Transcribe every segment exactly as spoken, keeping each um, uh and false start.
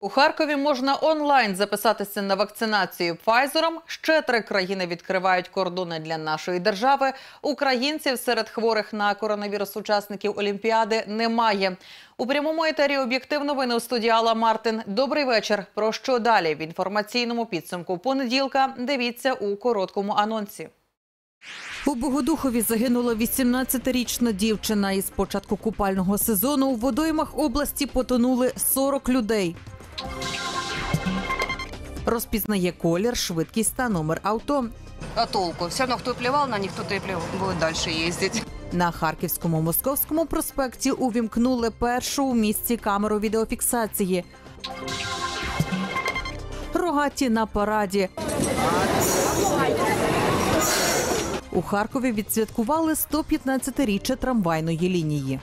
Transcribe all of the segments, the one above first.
У Харкові можна онлайн записатися на вакцинацію Пфайзером. Ще три країни відкривають кордони для нашої держави. Українців серед хворих на коронавірус учасників Олімпіади немає. У прямому етері «Об'єктив новини» у студії Алла Мартин. Добрий вечір. Про що далі в інформаційному підсумку понеділка дивіться у короткому анонсі. У Богодухові загинула вісімнадцятирічна дівчина. Із початку купального сезону у водоймах області потонули сорок людей. Розпізнає колір, швидкість та номер авто. А толку? Все равно, кто плевал на них, кто-то и плевал. Будет дальше ездить. На Харківському Московському проспекті увімкнули першу у місті камеру відеофіксації. Рогаті на параді. У Харкові відсвяткували сто п'ятнадцятиріччя трамвайної лінії.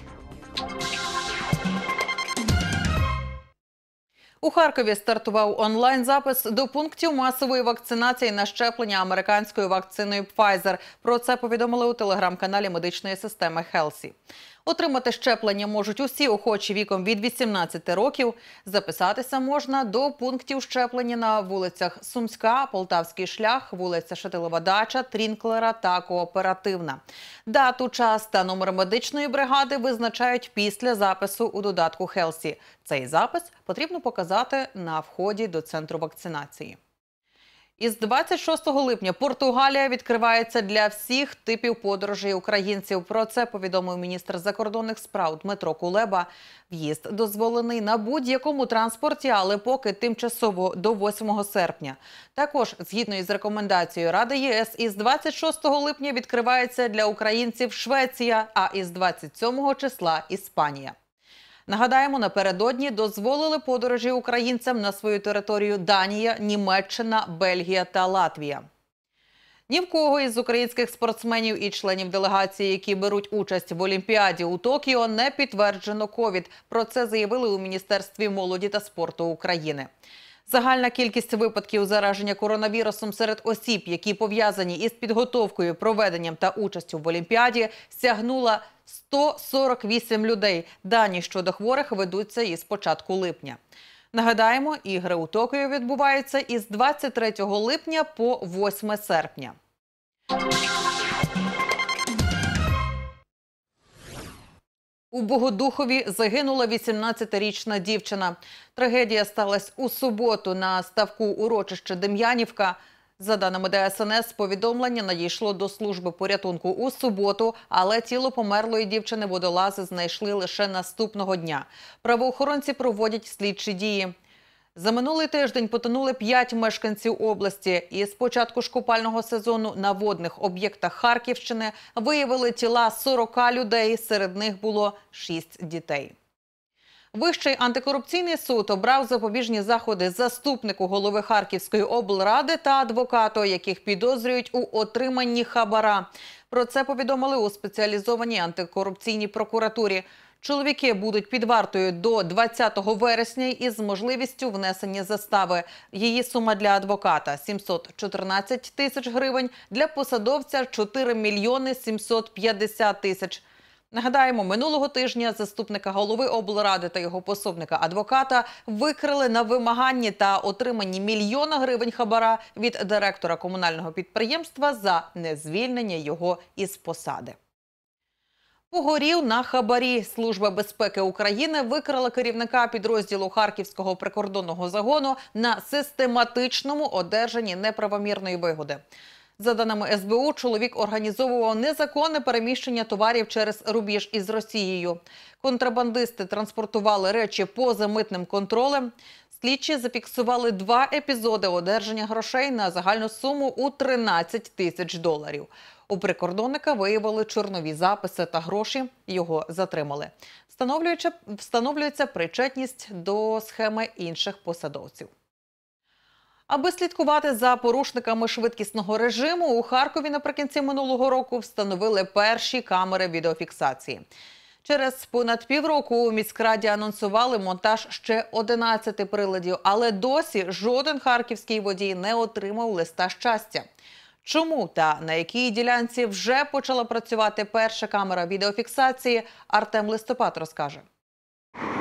У Харкові стартував онлайн-запис до пунктів масової вакцинації на щеплення американською вакциною Pfizer. Про це повідомили у телеграм-каналі медичної системи Хелсі. Отримати щеплення можуть усі охочі віком від вісімнадцяти років. Записатися можна до пунктів щеплення на вулицях Сумська, Полтавський шлях, вулиця Шатилова дача, Трінклера та Кооперативна. Дату, час та номер медичної бригади визначають після запису у додатку Хелсі. Цей запис потрібно показати на вході до центру вакцинації. Із двадцять шостого липня Португалія відкривається для всіх типів подорожей українців. Про це повідомив міністр закордонних справ Дмитро Кулеба. В'їзд дозволений на будь-якому транспорті, але поки тимчасово до восьмого серпня. Також, згідно із рекомендацією Ради ЄС, із двадцять шостого липня відкривається для українців Швеція, а із двадцять сьомого числа – Іспанія. Нагадаємо, напередодні дозволили подорожі українцям на свою територію Данія, Німеччина, Бельгія та Латвія. Ні в кого із українських спортсменів і членів делегації, які беруть участь в Олімпіаді у Токіо, не підтверджено ковід. Про це заявили у Міністерстві молоді та спорту України. Загальна кількість випадків зараження коронавірусом серед осіб, які пов'язані із підготовкою, проведенням та участю в Олімпіаді, сягнула сто сорок вісім людей. Дані щодо хворих ведуться із початку липня. Нагадаємо, ігри у Токіо відбуваються із двадцять третього липня по восьме серпня. У Богодухові загинула вісімнадцятирічна дівчина. Трагедія сталася у суботу на ставку урочища Дем'янівка. За даними Де Ес Ен Ес, повідомлення надійшло до служби порятунку у суботу, але тіло померлої дівчини водолази знайшли лише наступного дня. Правоохоронці проводять слідчі дії. За минулий тиждень потонули п'ять мешканців області. І з початку ж купального сезону на водних об'єктах Харківщини виявили тіла сорока людей, серед них було шість дітей. Вищий антикорупційний суд обрав запобіжні заходи заступнику голови Харківської облради та адвокату, яких підозрюють у отриманні хабара. Про це повідомили у спеціалізованій антикорупційній прокуратурі. Чоловіки будуть під вартою до двадцятого вересня із можливістю внесення застави. Її сума для адвоката – сімсот чотирнадцять тисяч гривень, для посадовця – чотири мільйони сімсот п'ятдесят тисяч. Нагадаємо, минулого тижня заступника голови облради та його пособника-адвоката викрили на вимаганні та отриманні мільйона гривень хабара від директора комунального підприємства за незвільнення його із посади. Погорів на хабарі. Служба безпеки України викрила керівника підрозділу Харківського прикордонного загону на систематичному одержанні неправомірної вигоди. За даними Ес Бе У, чоловік організовував незаконне переміщення товарів через рубіж із Росією. Контрабандисти транспортували речі поза митним контролем. Слідчі зафіксували два епізоди одержання грошей на загальну суму у тринадцять тисяч доларів. У прикордонника виявили чорнові записи та гроші, його затримали. Встановлюється причетність до схеми інших посадовців. Аби слідкувати за порушниками швидкісного режиму, у Харкові наприкінці минулого року встановили перші камери відеофіксації. Через понад півроку у міськраді анонсували монтаж ще одинадцяти приладів, але досі жоден харківський водій не отримав листа щастя. Чому та на якій ділянці вже почала працювати перша камера відеофіксації, Артем Листопад розкаже.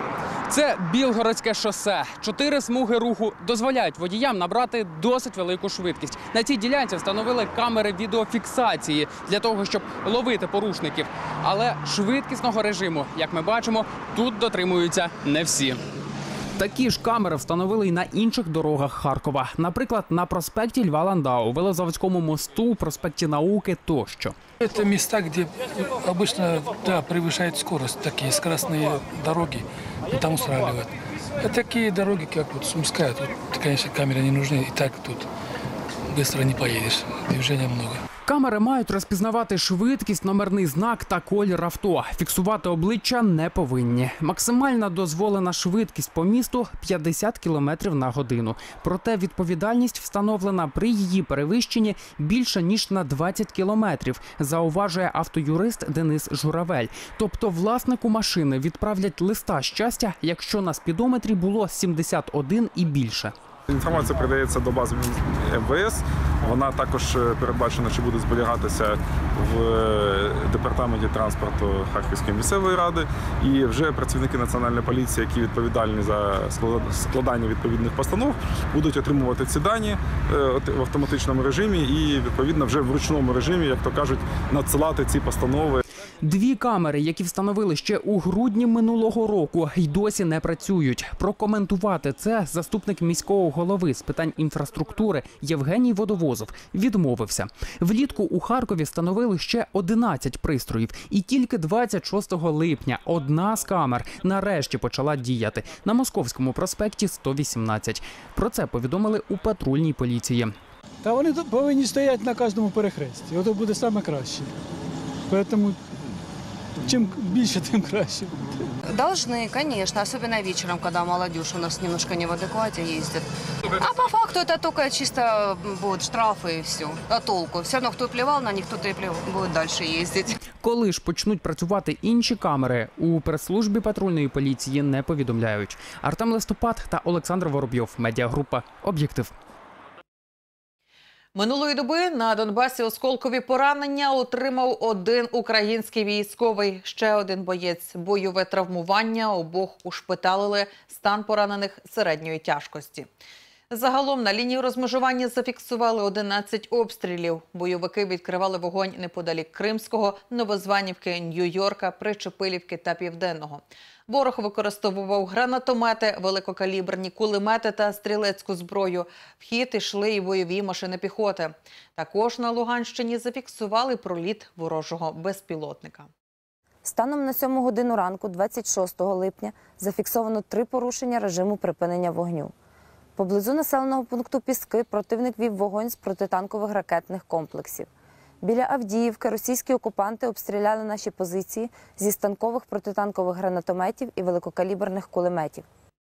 Це Білгородське шосе. Чотири смуги руху дозволяють водіям набрати досить велику швидкість. На цій ділянці встановили камери відеофіксації для того, щоб ловити порушників. Але швидкісного режиму, як ми бачимо, тут дотримуються не всі. Такі ж камери встановили і на інших дорогах Харкова. Наприклад, на проспекті Льва Ландау, Велозаводському мосту, проспекті Науки тощо. Это места, где обычно, да, превышает скорость, такие скоростные дороги, и там устраивают. А такие дороги, как вот Сумская, тут, конечно, камеры не нужны, и так тут быстро не поедешь, движения много. Камери мають розпізнавати швидкість, номерний знак та колір авто. Фіксувати обличчя не повинні. Максимальна дозволена швидкість по місту – п'ятдесят кілометрів на годину. Проте відповідальність встановлена при її перевищенні більше ніж на двадцять кілометрів, зауважує автоюрист Денис Журавель. Тобто власнику машини відправлять листа щастя, якщо на спідометрі було сімдесят один і більше. Інформація передається до бази ем ве ес. Вона також передбачена, що буде зберігатися в департаменті транспорту Харківської місцевої ради. І вже працівники Національної поліції, які відповідальні за складання відповідних постанов, будуть отримувати ці дані в автоматичному режимі і, відповідно, вже в ручному режимі, як то кажуть, надсилати ці постанови. Дві камери, які встановили ще у грудні минулого року, й досі не працюють. Прокоментувати це заступник міського голови з питань інфраструктури Євгеній Водовозов відмовився. Влітку у Харкові встановили ще одинадцять пристроїв. І тільки двадцять шостого липня одна з камер нарешті почала діяти на Московському проспекті сто вісімнадцять. Про це повідомили у патрульній поліції. Та вони тут повинні стояти на кожному перехресті. Ото буде саме краще. Тому чим більше, тим краще. Должны, конечно, особенно вечером, когда молодежь у нас немножко не в адеквате ездит. А по факту это только чисто будут штрафы и все. А толку? Все равно кто плевал на них, кто-то и плевал, будет дальше ездить. Коли ж почнуть працювати інші камери, у прес-службі патрульної поліції не повідомляють. Артем Листопад та Олександр Воробйов. Медіагрупа «Об'єктив». Минулої доби на Донбасі осколкові поранення отримав один український військовий. Ще один боєць – бойове травмування, обох ушпиталили, стан поранених середньої тяжкості. Загалом на лінії розмежування зафіксували одинадцять обстрілів. Бойовики відкривали вогонь неподалік Кримського, Новозванівки, Нью-Йорка, Причепилівки та Південного. Ворог використовував гранатомети, великокаліберні кулемети та стрілецьку зброю. В хід йшли і бойові машини піхоти. Також на Луганщині зафіксували проліт ворожого безпілотника. Станом на сьому годину ранку двадцять шостого липня зафіксовано три порушення режиму припинення вогню. Поблизу населеного пункту Піски противник вів вогонь з протитанкових ракетних комплексів. Біля Авдіївки російські окупанти обстріляли наші позиції зі станкових протитанкових гранатометів і великокаліберних кулеметів.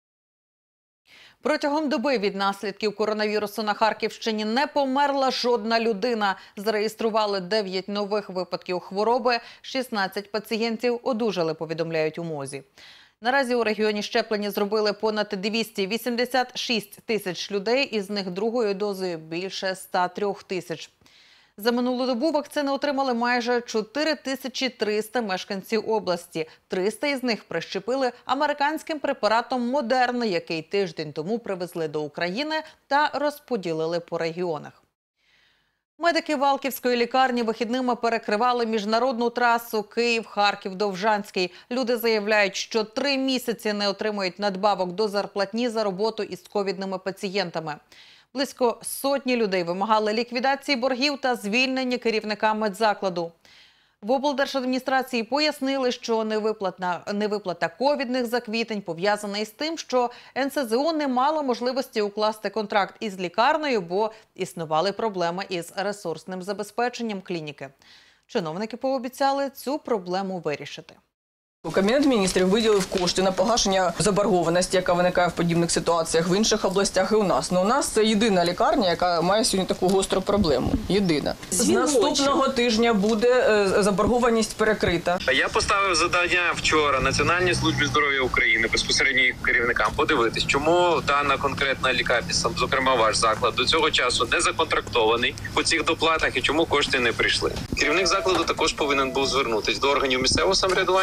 Протягом доби від наслідків коронавірусу на Харківщині не померла жодна людина. Зареєстрували дев'ять нових випадків хвороби, шістнадцять пацієнтів одужали, повідомляють у МОЗі. Наразі у регіоні щеплення зробили понад двісті вісімдесят шість тисяч людей, із них другою дозою більше ста трьох тисяч. За минулу добу вакцини отримали майже чотири тисячі триста мешканців області. триста із них прищепили американським препаратом «Модерна», який тиждень тому привезли до України та розподілили по регіонах. Медики Валківської лікарні вихідними перекривали міжнародну трасу Київ-Харків-Довжанський. Люди заявляють, що три місяці не отримують надбавок до зарплатні за роботу із ковідними пацієнтами. Близько сотні людей вимагали ліквідації боргів та звільнення керівника медзакладу. В облдержадміністрації пояснили, що невиплата, невиплата ковідних за квітень пов'язана із тим, що ен се зе о не мало можливості укласти контракт із лікарнею, бо існували проблеми із ресурсним забезпеченням клініки. Чиновники пообіцяли цю проблему вирішити. Кабінет міністрів виділив кошти на погашення заборгованості, яка виникає в подібних ситуаціях в інших областях і у нас. Ну, у нас це єдина лікарня, яка має сьогодні таку гостру проблему. Єдина. З наступного тижня буде е, заборгованість перекрита. Я поставив завдання вчора Національній службі здоров'я України, безпосередньо їх керівникам, подивитись, чому дана конкретна лікарня, зокрема ваш заклад, до цього часу не законтрактований по цих доплатах і чому кошти не прийшли. Керівник закладу також повинен був звернутися до органів місцевого самоврядування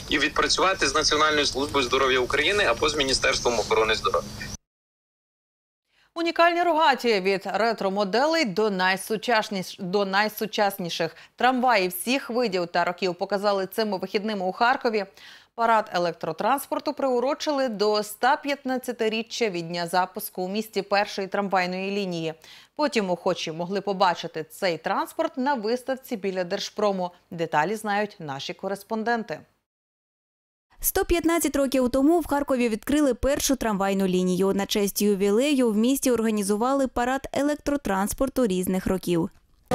і відпрацювати з Національною службою здоров'я України або з Міністерством охорони здоров'я. Унікальні рогаті від ретро-моделей до, найсучасніш... до найсучасніших трамваїв всіх видів та років показали цими вихідними у Харкові. Парад електротранспорту приурочили до ста п'ятнадцятиріччя від дня запуску у місті першої трамвайної лінії. Потім охочі могли побачити цей транспорт на виставці біля Держпрому. Деталі знають наші кореспонденти. сто п'ятнадцять років тому в Харкові відкрили першу трамвайну лінію. На честь ювілею в місті організували парад електротранспорту різних років.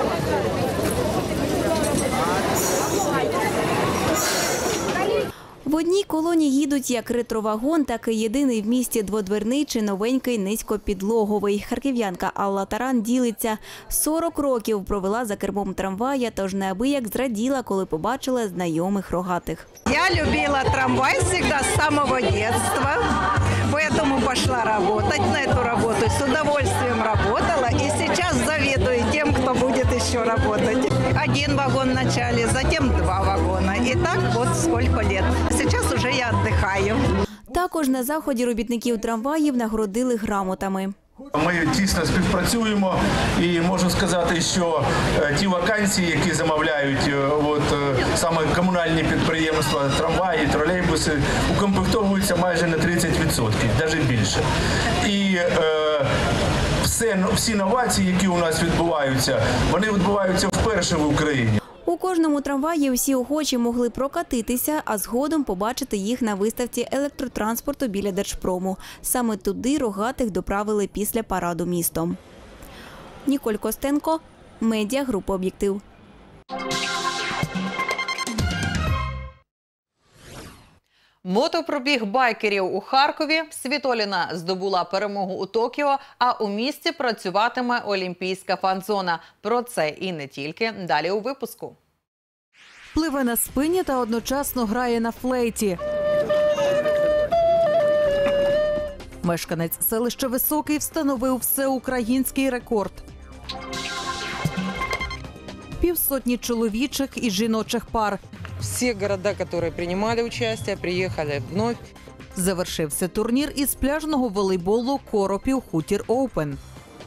В одній колоні їдуть як ретровагон, так і єдиний в місті дводверний чи новенький низькопідлоговий. Харків'янка Алла Таран ділиться. сорок років провела за кермом трамвая, тож неабияк зраділа, коли побачила знайомих рогатих. Я любила трамвай всегда с самого детства, поэтому пошла работать на эту работу. С удовольствием работала и сейчас завидую тем, кто будет еще работать. Один вагон в начале, затем два вагона. И так вот сколько лет. Сейчас уже я отдыхаю. Також на заході робітників трамваїв нагородили грамотами. Ми тісно співпрацюємо і можу сказати, що ті вакансії, які замовляють от, саме комунальні підприємства, трамваї, тролейбуси, укомплектовуються майже на тридцять відсотків, навіть більше. І е, все, всі новації, які у нас відбуваються, вони відбуваються вперше в Україні. У кожному трамваї всі охочі могли прокатитися, а згодом побачити їх на виставці електротранспорту біля Держпрому. Саме туди рогатих доправили після параду містом. Ніколь Костенко, медіагрупа «Об'єктив». Мотопробіг байкерів у Харкові. Світоліна здобула перемогу у Токіо, а у місті працюватиме олімпійська фан-зона. Про це і не тільки. Далі у випуску. Пливе на спині та одночасно грає на флейті. Мешканець селища Високий встановив всеукраїнський рекорд. Півсотні чоловічих і жіночих пар. Всі міста, які приймали участь, приїхали вновь. Завершився турнір із пляжного волейболу «Коропів Хутір Оупен».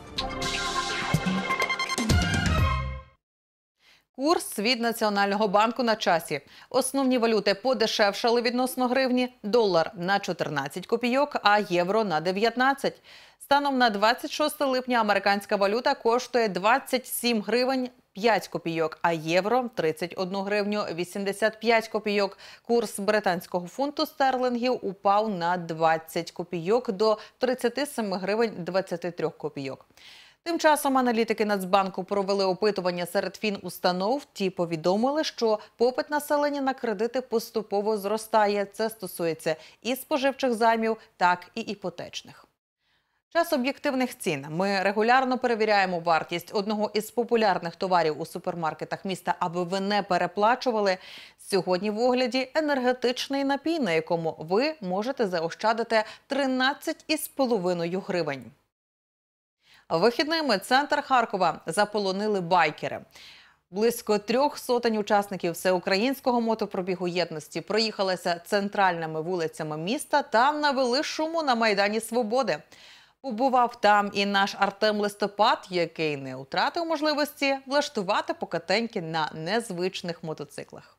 Курс від Національного банку на часі. Основні валюти подешевшали відносно гривні. Долар на чотирнадцять копійок, а євро на дев'ятнадцять. Станом на двадцять шосте липня американська валюта коштує двадцять сім гривень п'ять копійок, а євро – тридцять одну гривню вісімдесят п'ять копійок. Курс британського фунту стерлингів упав на двадцять копійок до тридцяти семи гривень двадцяти трьох копійок. Тим часом аналітики Нацбанку провели опитування серед фінустанов. Ті повідомили, що попит населення на кредити поступово зростає. Це стосується і споживчих займів, так і іпотечних. Час об'єктивних цін. Ми регулярно перевіряємо вартість одного із популярних товарів у супермаркетах міста, аби ви не переплачували. Сьогодні в огляді енергетичний напій, на якому ви можете заощадити тринадцять із половиною гривень. Вихідними центр Харкова заполонили байкери. Близько трьох сотень учасників всеукраїнського мотопробігу єдності проїхалися центральними вулицями міста та навели шуму на Майдані Свободи. Побував там і наш Артем Листопад, який не втратив можливості влаштувати покатеньки на незвичних мотоциклах.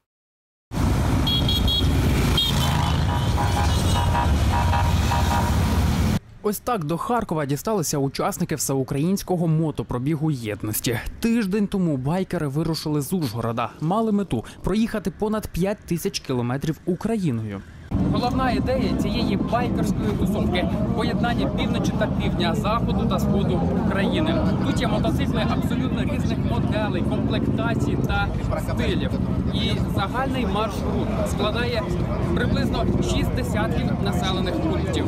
Ось так до Харкова дісталися учасники всеукраїнського мотопробігу єдності. Тиждень тому байкери вирушили з Ужгорода. Мали мету – проїхати понад п'ять тисяч кілометрів Україною. Головна ідея цієї байкерської тусовки – поєднання півночі та півдня, заходу та сходу України. Тут є мотоцикли абсолютно різних моделей, комплектацій та стилів. І загальний маршрут складає приблизно шість десятків населених пунктів.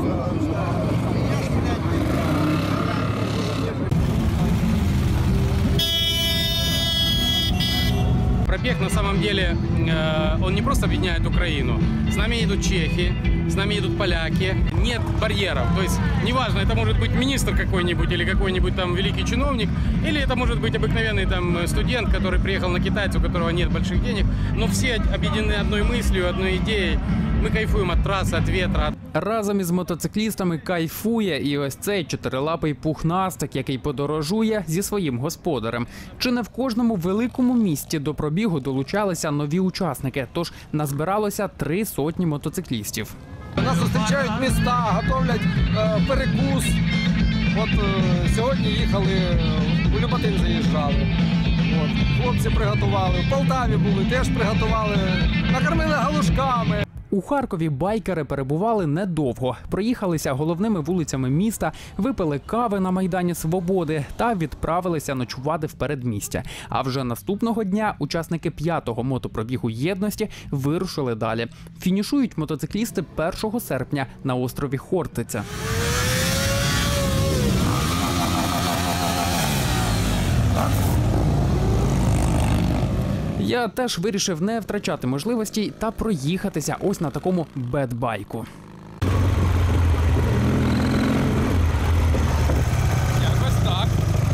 Пробег на самом деле, он не просто объединяет Украину. С нами едут чехи, с нами едут поляки. Нет барьеров. То есть, неважно, это может быть министр какой-нибудь или какой-нибудь там великий чиновник, или это может быть обыкновенный там студент, который приехал на китайца, у которого нет больших денег. Но все объединены одной мыслью, одной идеей. Ми кайфуємо від траси, від вітра. Разом із мотоциклістами кайфує і ось цей чотирилапий пухнастик, який подорожує зі своїм господарем. Чи не в кожному великому місті до пробігу долучалися нові учасники, тож назбиралося три сотні мотоциклістів. Нас зустрічають міста, готовлять е, перекус. От е, сьогодні їхали, у Люботин заїжджали. От, хлопці приготували, в Полтаві були, теж приготували, накормили галушками. У Харкові байкери перебували недовго. Проїхалися головними вулицями міста, випили кави на Майдані Свободи та відправилися ночувати в передмістя. А вже наступного дня учасники п'ятого мотопробігу єдності вирушили далі. Фінішують мотоциклісти першого серпня на острові Хортиця. Я теж вирішив не втрачати можливості та проїхатися ось на такому бедбайку. Якось так.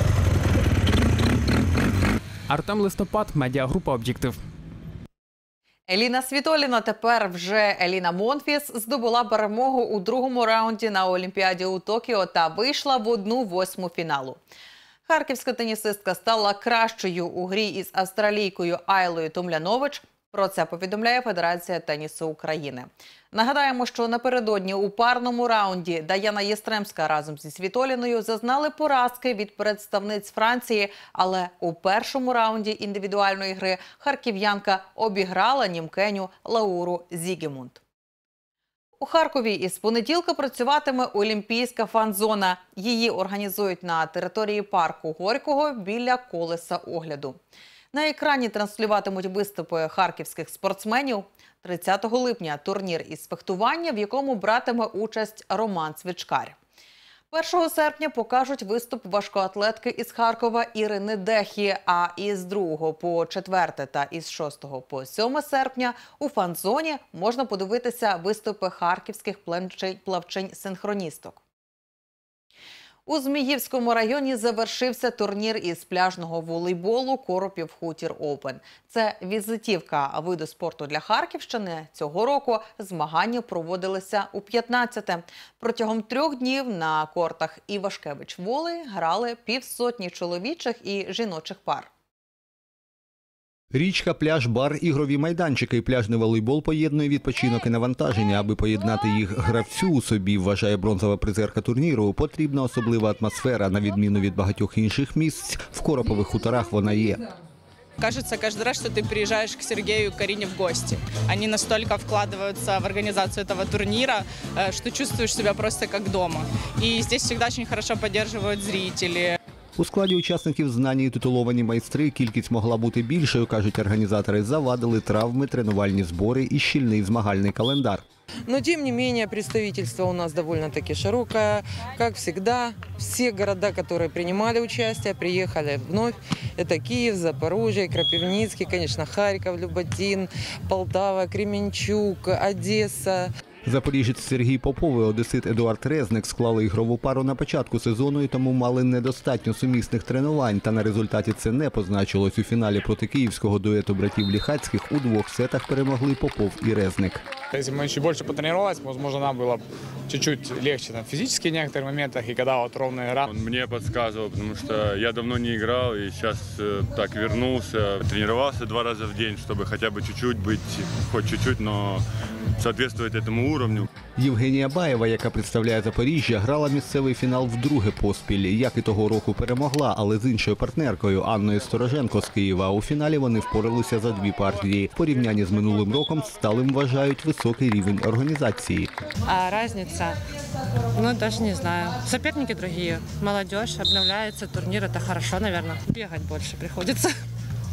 Артем Листопад, медіагрупа «Об'єктив». Еліна Світоліна, тепер вже Еліна Монфіс, здобула перемогу у другому раунді на Олімпіаді у Токіо та вийшла в одну восьму фіналу. Харківська тенісистка стала кращою у грі із австралійкою Айлою Томлянович. Про це повідомляє Федерація тенісу України. Нагадаємо, що напередодні у парному раунді Даяна Єстремська разом зі Світоліною зазнали поразки від представниць Франції, але у першому раунді індивідуальної гри харків'янка обіграла німкеню Лауру Зігемунд. У Харкові із понеділка працюватиме Олімпійська фан-зона. Її організують на території парку Горького біля колеса огляду. На екрані транслюватимуть виступи харківських спортсменів. тридцятого липня турнір із фехтування, в якому братиме участь Роман Цвічкар. першого серпня покажуть виступ важкоатлетки із Харкова Ірини Дехі, а із другого по четверте та із шостого по сьоме серпня у фан-зоні можна подивитися виступи харківських плавчинь-синхроністок. У Зміївському районі завершився турнір із пляжного волейболу «Коропів Хутір Опен». Це візитівка виду спорту для Харківщини. Цього року змагання проводилися у п'ятнадцяте. Протягом трьох днів на кортах Івашкевич Волей грали півсотні чоловічих і жіночих пар. Річка, пляж, бар, ігрові майданчики і пляжний волейбол поєднує відпочинок і навантаження. Аби поєднати їх гравцю у собі, вважає бронзова призерка турніру, потрібна особлива атмосфера. На відміну від багатьох інших місць, в Коропових хуторах вона є. Кажется каждый раз, что ты приезжаешь к Сергею и Карине в гости. Они настолько вкладываются в организацию этого турнира, что чувствуешь себя просто как дома. И здесь всегда очень хорошо поддерживают зрители. У складі учасників знані і титуловані майстри. Кількість могла бути більшою, кажуть організатори. Завадили травми, тренувальні збори і щільний змагальний календар. Но, тем не менее, представительство у нас довольно-таки широкое. Как всегда, все города, которые принимали участие, приехали вновь. Это Киев, Запорожье, Крапивницкий, конечно, Харьков, Люботин, Полтава, Кременчук, Одесса. Запоріжець Сергій Попов і одесит Едуард Резник склали ігрову пару на початку сезону і тому мали недостатньо сумісних тренувань. Та на результаті це не позначилось. У фіналі проти київського дуету братів Ліхацьких у двох сетах перемогли Попов і Резник. Если бы мы чуть больше потренировались, возможно, нам было чуть-чуть легче там, физически в некоторых моментах, и когда вот ровная игра. Он мне подсказывал, потому что я давно не играл, и сейчас э, так вернулся. Тренировался два раза в день, чтобы хотя бы чуть-чуть быть, хоть чуть-чуть, но соответствовать этому уровню. Євгенія Баєва, яка представляє Запоріжжя, грала місцевий фінал вдруге поспіль. Як і того року перемогла, але з іншою партнеркою Анною Стороженко з Києва. У фіналі вони впоралися за дві партії. В порівнянні з минулим роком сталим вважають високий рівень організації. А разница? Ну, даже не знаю. Соперники другие. Молодежь, обновляется турнир, это хорошо, наверное. Бегать больше приходится.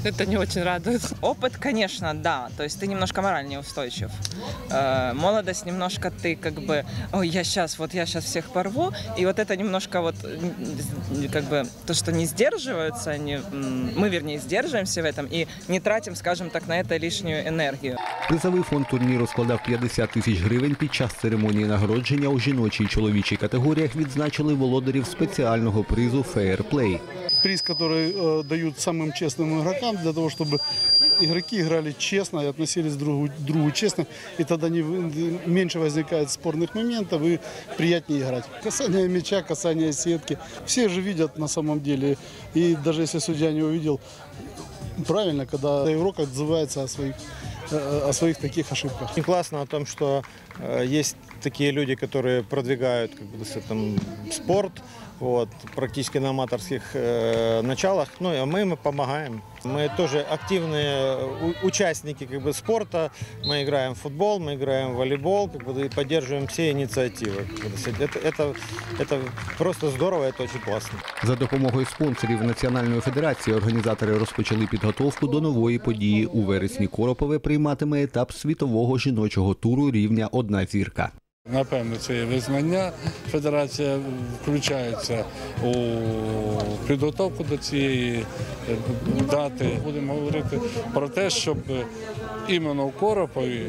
Это не очень радует. Опыт, конечно, да. То есть ты немножко морально устойчив. Э, молодость немножко ты как бы, ой, я сейчас, вот я сейчас всех порву. И вот это немножко вот, как бы, то, что не сдерживаются, не, мы, вернее, сдерживаемся в этом и не тратим, скажем так, на это лишнюю энергию. Призовий фонд турніру складав п'ятдесят тисяч гривень. Під час церемонії нагородження у жіночій і чоловічій категоріях відзначили володарів спеціального призу «Фейерплей». Приз, который э, дают самым честным игрокам, для того, чтобы игроки играли честно и относились друг к другу честно, и тогда не, меньше возникает спорных моментов и приятнее играть. Касание мяча, касание сетки. Все же видят на самом деле, и даже если судья не увидел, правильно, когда игрок отзывается о своих, о своих таких ошибках. И классно о том, что э, есть такие люди, которые продвигают как бы, там, спорт, вот, практически на аматорских э, началах, ну, а мы им помогаем. Мы тоже активные участники как бы, спорта, мы играем в футбол, мы играем в волейбол, как бы, и поддерживаем все инициативы. Это, это, это просто здорово, это очень классно. За допомогою спонсорів Національної федерації організатори розпочали підготовку до нової події. У вересні Коропове прийматиме етап світового жіночого туру рівня «Одна зірка». Напевно, це є визнання. Федерація включається у підготовку до цієї дати. Будемо говорити про те, щоб іменно в Коропові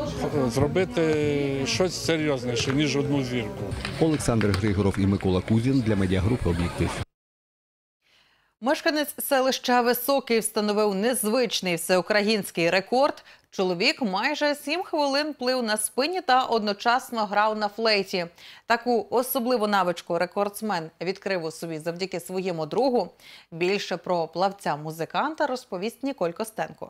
зробити щось серйозніше, ніж одну зірку. Олександр Григоров і Микола Кузін для медіагрупи «Об'єктив». Мешканець селища Високий встановив незвичний всеукраїнський рекорд. Чоловік майже сім хвилин плив на спині та одночасно грав на флейті. Таку особливу навичку рекордсмен відкрив у собі завдяки своєму другу. Більше про плавця-музиканта розповість Ніколь Костенко.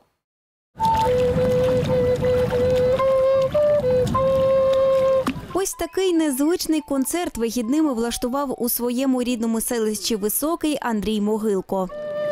Ось такий незвичний концерт вихідними влаштував у своєму рідному селищі Високий Андрій Могилко.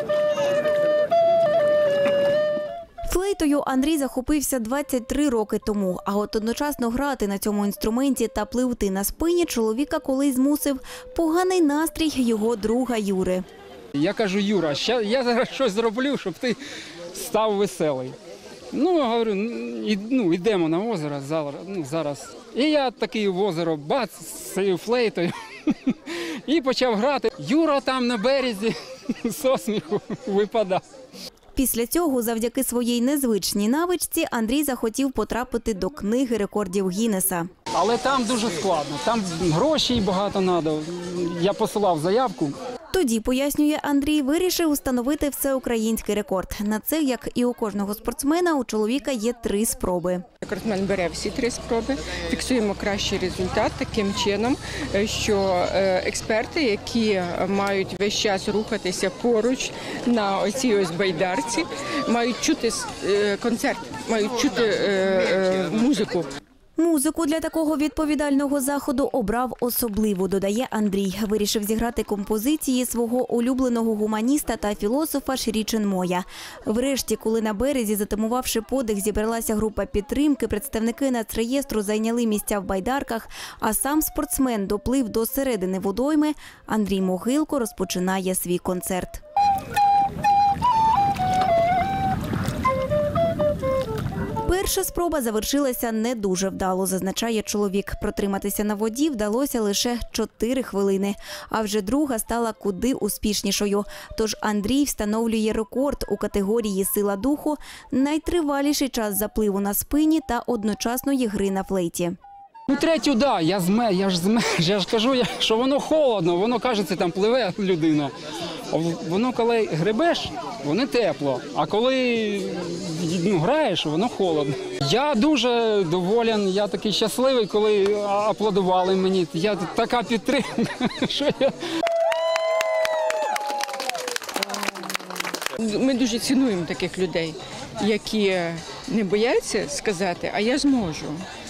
Флейтою Андрій захопився двадцять три роки тому, а от одночасно грати на цьому інструменті та пливти на спині чоловіка колись змусив поганий настрій його друга Юри. Я кажу: Юра, я зараз щось зроблю, щоб ти став веселий. Ну, говорю, ну, йдемо на озеро зараз, ну, зараз. І я такий в озеро, бац, з цією флейтою, і почав грати. Юра там на березі з осміху випадав. Після цього, завдяки своїй незвичній навичці, Андрій захотів потрапити до книги рекордів Гіннеса. Але там дуже складно, там грошей багато треба. Я посилав заявку. Тоді, пояснює Андрій, вирішив установити всеукраїнський рекорд. На це, як і у кожного спортсмена, у чоловіка є три спроби. Рекордсмен бере всі три спроби, фіксуємо кращий результат таким чином, що експерти, які мають весь час рухатися поруч на оцій ось байдарці, мають чути концерт, мають чути музику. Музику для такого відповідального заходу обрав особливо, додає Андрій. Вирішив зіграти композиції свого улюбленого гуманіста та філософа Шрі Чинмоя. Врешті, коли на березі, затамувавши подих, зібралася група підтримки, представники Нацреєстру зайняли місця в байдарках, а сам спортсмен доплив до середини водойми, Андрій Могилко розпочинає свій концерт. Перша спроба завершилася не дуже вдало, зазначає чоловік. Протриматися на воді вдалося лише чотири хвилини. А вже друга стала куди успішнішою. Тож Андрій встановлює рекорд у категорії «Сила духу» – найтриваліший час запливу на спині та одночасної гри на флейті. Ну, третю, да, я зме, я ж зме, я ж кажу, що воно холодно, воно, кажеться, там пливе людина. Воно, коли гребеш, воно тепло, а коли ну, граєш, воно холодно. Я дуже доволен, я такий щасливий, коли аплодували мені. Я така підтримка, що я... Ми дуже цінуємо таких людей, які не бояться сказати, а я зможу.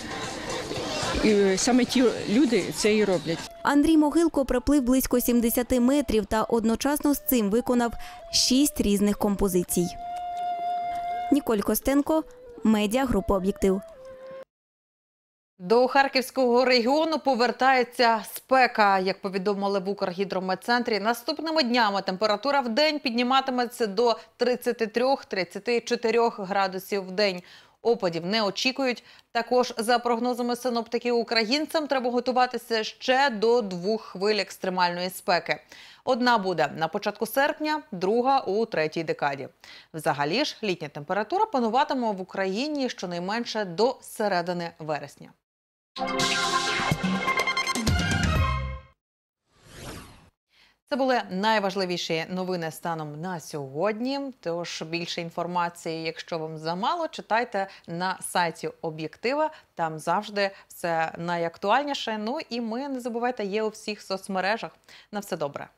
І саме ті люди це і роблять. Андрій Могилко проплив близько сімдесят метрів та одночасно з цим виконав шість різних композицій. Ніколь Костенко, медіагрупа «Об'єктив». До Харківського регіону повертається спека. Як повідомили в Укргідрометцентрі, наступними днями температура в день підніматиметься до тридцяти трьох - тридцяти чотирьох градусів в день. Опадів не очікують. Також, за прогнозами синоптиків, українцям треба готуватися ще до двох хвиль екстремальної спеки. Одна буде на початку серпня, друга – у третій декаді. Взагалі ж, літня температура пануватиме в Україні щонайменше до середини вересня. Це були найважливіші новини станом на сьогодні. Тож більше інформації, якщо вам замало, читайте на сайті «Об'єктива». Там завжди все найактуальніше. Ну і ми, не забувайте, є у всіх соцмережах. На все добре.